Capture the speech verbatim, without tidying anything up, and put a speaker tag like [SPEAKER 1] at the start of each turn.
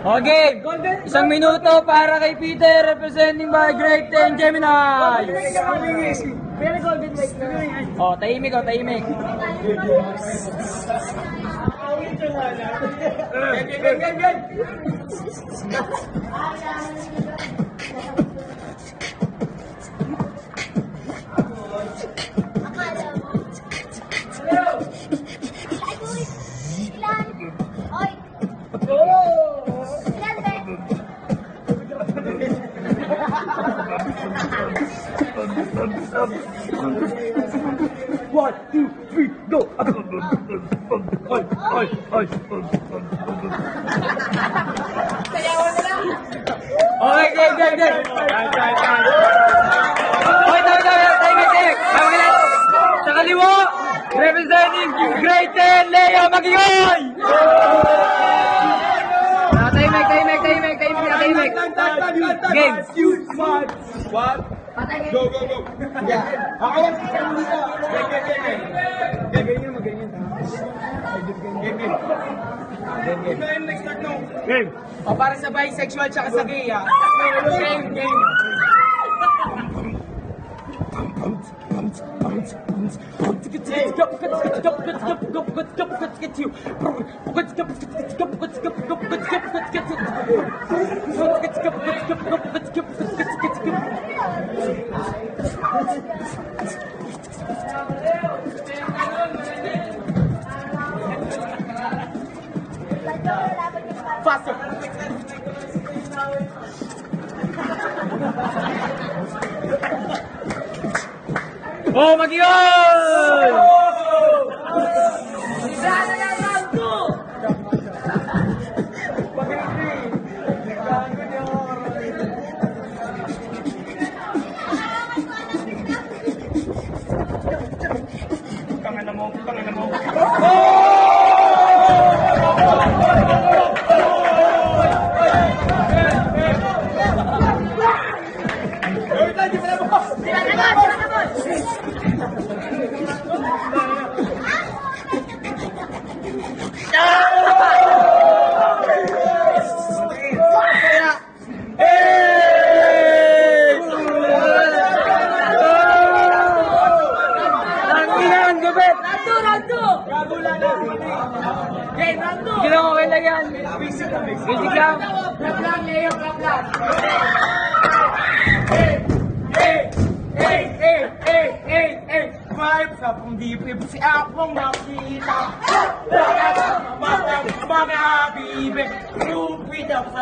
[SPEAKER 1] Okay, isang minuto para kay Peter representing by Great ten Gemini.
[SPEAKER 2] Very golden wake na.
[SPEAKER 1] Oh, tahimik oh, tahimik.
[SPEAKER 2] Gan, gan, gan.
[SPEAKER 3] One, two, three, go! Oy, oy, oy.
[SPEAKER 1] Okay, okay, okay, okay. Okay, tayo, tayo, tahimik, tahimik. Okay lang. Sa kaliwa, representing Great ten, Leo Magioy! Ah, tahimik, tahimik, tahimik, tahimik, tahimik. Game.
[SPEAKER 2] One, one. Go, go, go. Ako yan. Game, game, game. Game, ganyan mo, ganyan. Game, game. Game, game. Next start no.
[SPEAKER 3] Game!
[SPEAKER 1] O, para sa bisexual tsaka sa gay, ah. Game, game.
[SPEAKER 2] Faster.
[SPEAKER 1] Oh, Magioy!
[SPEAKER 3] Tangina mo, tangina mo.
[SPEAKER 1] Ginawa ko lang yan. Basic lang.
[SPEAKER 2] Clap lang, Leo, clap lang. Hey, hey, hey, hey, hey, hey, hey. Five sa pang-dipib si akong nakita. Mga mga bibig, lupit ang